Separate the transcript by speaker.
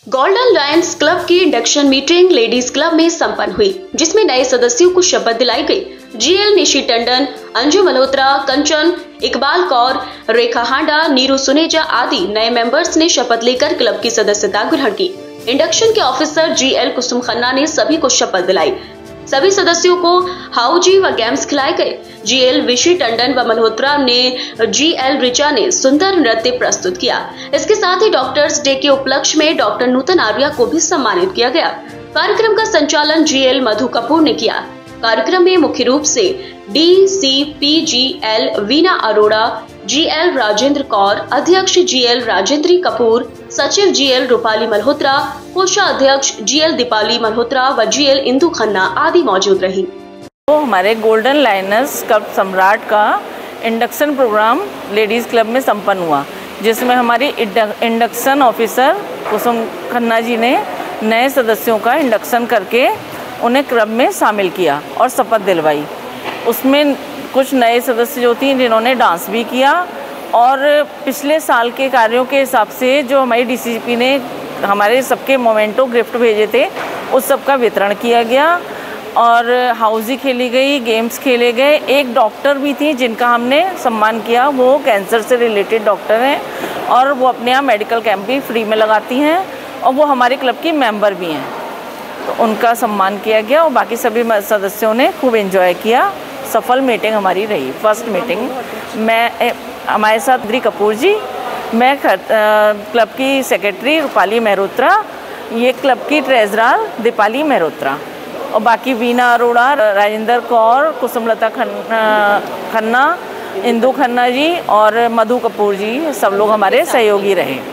Speaker 1: Golden lions club की induction meeting ladies club में संपन्न हुई, जिसमें नए सदस्यों को शपथ दिलाई गई। जीएल निशी टंडन, अंजू मल्होत्रा, कंचन, इकबाल कौर, रेखा हांडा, नीरू सुनेजा आदि नए मेंबर्स ने शपथ लेकर क्लब की सदस्यता ग्रहण की। इंडक्शन के ऑफिसर जीएल कुसुम खन्ना ने सभी को शपथ दिलाई। सभी सदस्यों को हाउजी व गेम्स खिलाए गए। जीएल विशी टंडन व मल्होत्रा ने जीएल रिचा ने सुंदर नृत्य प्रस्तुत किया। इसके साथ ही डॉक्टर्स डे के उपलक्ष्य में डॉक्टर नूतन आर्या को भी सम्मानित किया गया। कार्यक्रम का संचालन जीएल मधु कपूर ने किया। कार्यक्रम में मुख्य रूप से डीसीपीजीएल वीना अरोड़ा, जीएल राजेंद्र कौर, अध्यक्ष जीएल राजेंद्री कपूर, सचिव जीएल रूपाली मल्होत्रा, कोषाध्यक्ष जीएल दीपाली मल्होत्रा व जीएल इंदु खन्ना आदि मौजूद रही।
Speaker 2: तो हमारे गोल्डन लायंस क्लब सम्राट का इंडक्शन प्रोग्राम लेडीज क्लब में संपन्न हुआ, जिसमें हमारी इंडक्शन ऑफिसर कुसुम खन्ना जी ने नए सदस्यों का इंडक्शन करके उन्हें क्लब में शामिल किया और शपथ दिलवाई। उसमें कुछ नए सदस्य जो थी जिन्होंने डांस भी किया और पिछले साल के कार्यों के हिसाब से जो हमारी डीसीपी ने हमारे सबके मोमेंटो गिफ्ट भेजे थे, उस सब का वितरण किया गया और हाउजी खेली गई, गेम्स खेले गए। एक डॉक्टर भी थी जिनका हमने सम्मान किया, वो कैंसर से रिलेटेड डॉक्टर हैं और वो अपने यहाँ मेडिकल कैंप भी फ्री में लगाती हैं और वो हमारे क्लब की मेंबर भी हैं, तो उनका सम्मान किया गया और बाकी सभी सदस्यों ने खूब एंजॉय किया। सफल मीटिंग हमारी रही। फर्स्ट मीटिंग मैं हमारे साथ अंजू कपूर जी, मैं क्लब की सेक्रेटरी रूपाली मल्होत्रा, ये क्लब की ट्रेजरर दीपाली मल्होत्रा और बाकी वीना अरोड़ा, राजेंद्र कौर, कुसुमलता खन्ना, इंदु खन्ना जी और मधु कपूर जी, सब लोग हमारे सहयोगी रहे।